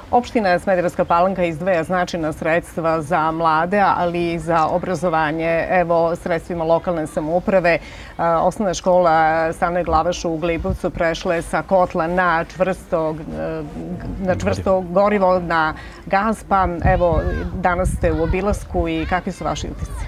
Opština Smederevska Palanka izdvaja značajna sredstva za mlade, ali i za obrazovanje. Evo, sredstvima lokalne samouprave, osnovna škola Stanoje Glavaš u Glibovcu prešla je sa kotla na čvrsto gorivo, na gas, pa evo, danas ste u obilasku i kakvi su vaši utisci?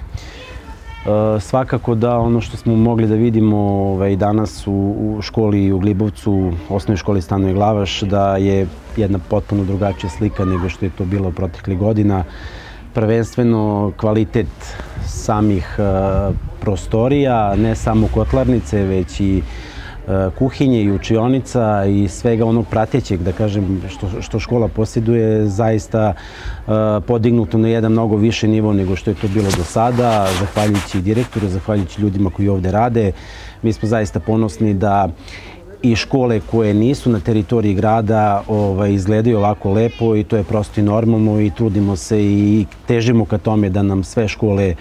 Svakako da ono što smo mogli da vidimo danas u školi u Glibovcu, osnovnoj školi Stanoje Glavaš, da je jedna potpuno drugačija slika nego što je to bilo proteklih godina. Prvenstveno kvalitet samih prostorija, ne samo kotlarnice, već i kuhinje i učionica i svega onog pratećeg, da kažem, što škola posjeduje, zaista podignuto na jedan mnogo više nivo nego što je to bilo do sada, zahvaljujući direktoru, zahvaljujući ljudima koji ovde rade. Mi smo zaista ponosni da i škole koje nisu na teritoriji grada izgledaju ovako lepo i to je prosto i normalno i trudimo se i težimo ka tome da nam sve škole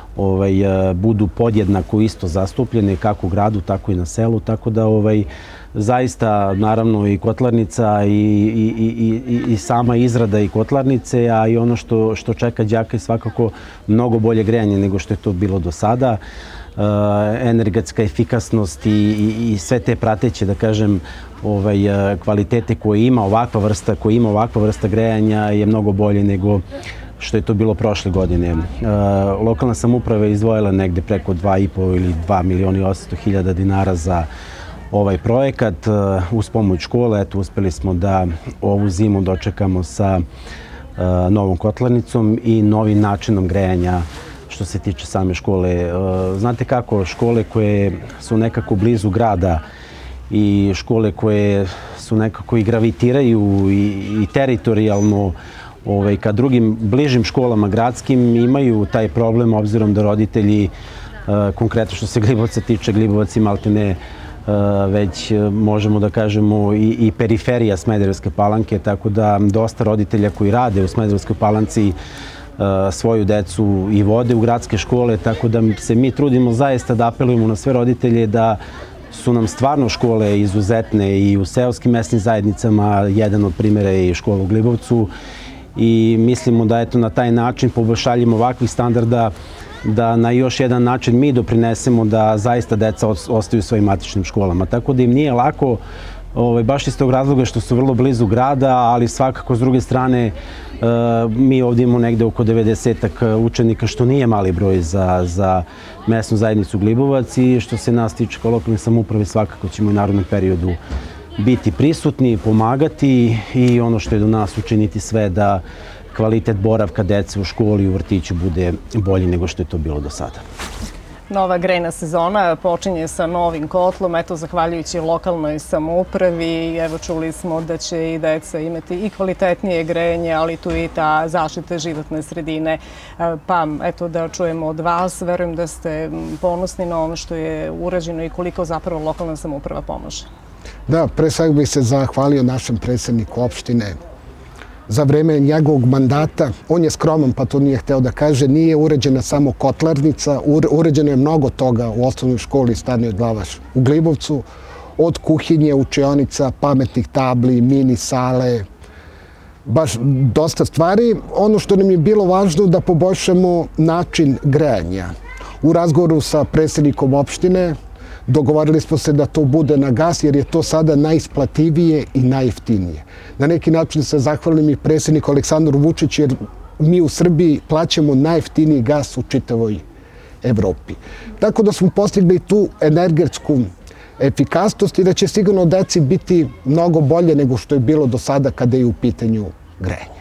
budu podjednako isto zastupljene kako u gradu, tako i na selu, tako da zaista naravno i kotlarnica i sama izrada i kotlarnice, a i ono što čeka đaka je svakako mnogo bolje grejanje nego što je to bilo do sada. Energetska efikasnost i sve te prateće, da kažem, kvalitete koje ima ovakva vrsta grejanja je mnogo bolje nego što je to bilo prošle godine. Lokalna samouprava je izdvojila negde preko 2,5 ili 2.800.000 dinara za ovaj projekat. Uz pomoć škole, eto, uspeli smo da ovu zimu dočekamo sa novom kotlarnicom i novim načinom grejanja što se tiče same škole. Znate kako, škole koje su nekako blizu grada i škole koje su nekako i gravitiraju i teritorijalno ka drugim bližim školama gradskim imaju taj problem, obzirom da roditelji, konkretno što se Glibovca tiče, Glibovac i maltene već možemo da kažemo i periferija Smederevske Palanke, tako da dosta roditelja koji rade u Smederevskoj Palanci svoju decu i vode u gradske škole, tako da se mi trudimo zaista da apelujemo na sve roditelje da su nam stvarno škole izuzetne i u seoskim mesnim zajednicama. Jedan od primjera je i škola u Glibovcu i mislimo da na taj način poboljšanjem ovakvih standarda da na još jedan način mi doprinesemo da zaista deca ostaju u svojim matičnim školama. Tako da im nije lako, baš iz tog razloga što su vrlo blizu grada, ali svakako s druge strane mi ovdje imamo negde oko 90-ak učenika, što nije mali broj za mesnu zajednicu Glibovac i što se nas tiče kao lokalne samouprave svakako ćemo u narednom periodu biti prisutni, pomagati i ono što je do nas učiniti sve da kvalitet boravka dece u školi i u vrtiću bude bolji nego što je to bilo do sada. Nova grejna sezona počinje sa novim kotlom, eto, zahvaljujući lokalnoj samoupravi. Evo, čuli smo da će i deca imati i kvalitetnije grejanje, ali tu i ta zaštita životne sredine. Pa, eto, da čujemo od vas. Verujem da ste ponosni na ono što je urađeno i koliko zapravo lokalna samouprava pomaže. Da, pre svega bih se zahvalio našem predsjedniku opštine. Za vreme njegovog mandata, on je skroman pa to nije hteo da kaže, nije uređena samo kotlarnica, uređeno je mnogo toga u osnovnoj školi Stanoje Glavaš u Glibovcu, od kuhinje, učionica, pametnih tabli, mini sale, baš dosta stvari. Ono što nam je bilo važno da poboljšamo način grejanja. U razgovoru sa predsjednikom opštine dogovorili smo se da to bude na gas jer je to sada najisplativije i najjeftinije. Na neki način se zahvalim i predsjedniku Aleksandru Vučiću jer mi u Srbiji plaćamo najjeftiniji gas u čitavoj Evropi. Tako da smo postigli tu energetsku efikasnost i da će sigurno deci biti mnogo bolje nego što je bilo do sada kada je u pitanju grejanje.